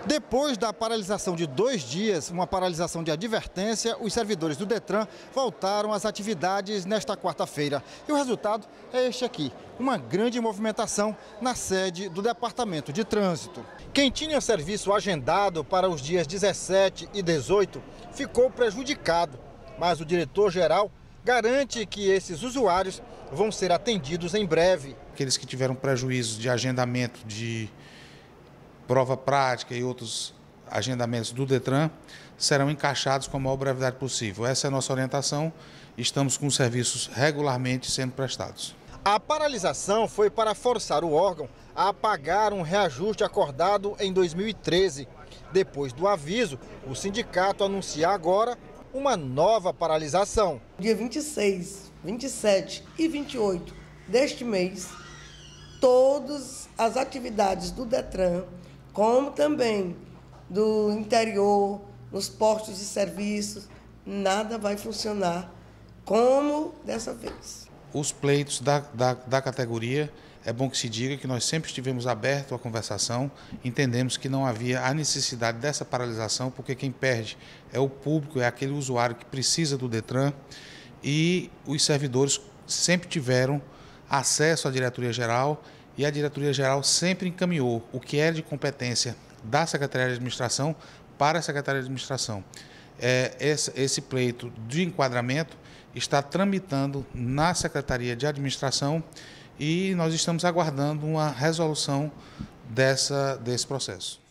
Depois da paralisação de 2 dias, uma paralisação de advertência, os servidores do Detran voltaram às atividades nesta quarta-feira. E o resultado é este aqui, uma grande movimentação na sede do Departamento de Trânsito. Quem tinha serviço agendado para os dias 17 e 18 ficou prejudicado, mas o diretor-geral garante que esses usuários vão ser atendidos em breve. Aqueles que tiveram prejuízos de agendamento de prova prática e outros agendamentos do Detran serão encaixados com a maior brevidade possível. Essa é a nossa orientação. Estamos com os serviços regularmente sendo prestados. A paralisação foi para forçar o órgão a pagar um reajuste acordado em 2013. Depois do aviso, o sindicato anuncia agora uma nova paralisação. Dia 26, 27 e 28 deste mês, todas as atividades do Detran, como também do interior, nos postos de serviços, nada vai funcionar como dessa vez. Os pleitos da categoria, é bom que se diga que nós sempre estivemos abertos à conversação, entendemos que não havia a necessidade dessa paralisação, porque quem perde é o público, é aquele usuário que precisa do Detran, e os servidores sempre tiveram acesso à diretoria-geral, e a diretoria-geral sempre encaminhou o que era de competência da Secretaria de Administração para a Secretaria de Administração. Esse pleito de enquadramento está tramitando na Secretaria de Administração e nós estamos aguardando uma resolução desse processo.